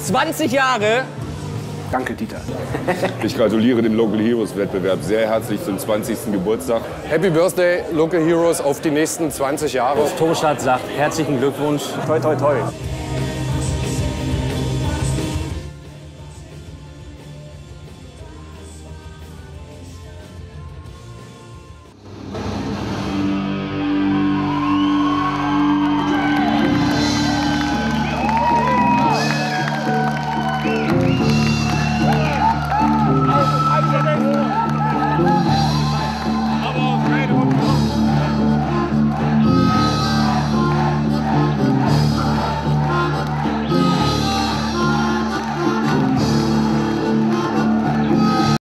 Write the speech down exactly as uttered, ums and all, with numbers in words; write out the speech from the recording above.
zwanzig Jahre. Danke, Dieter. Ich gratuliere dem Local Heroes Wettbewerb sehr herzlich zum zwanzigsten Geburtstag. Happy Birthday, Local Heroes, auf die nächsten zwanzig Jahre. Torstadt sagt herzlichen Glückwunsch. Toi, toi, toi.